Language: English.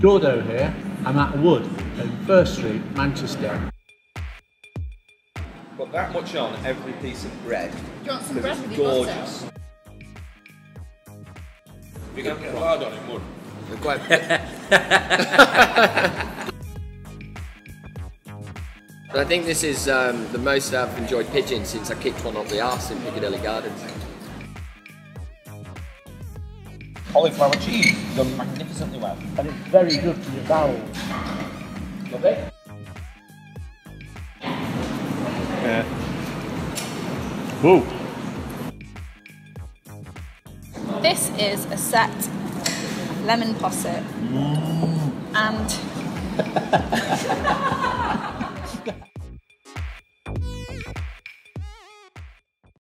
Gordo here. I'm at Wood in First Street, Manchester. Put that much on every piece of bread. Do you want some bread with your Gorgeous. butter? You're going to get hard on it, Wood. They're quite... But I think this is the most I've enjoyed pigeon since I kicked one up the arse in Piccadilly Gardens. Cauliflower cheese, done magnificently well. And it's very good for your bowels. Lovely. Yeah. Whoa. This is a set lemon posset and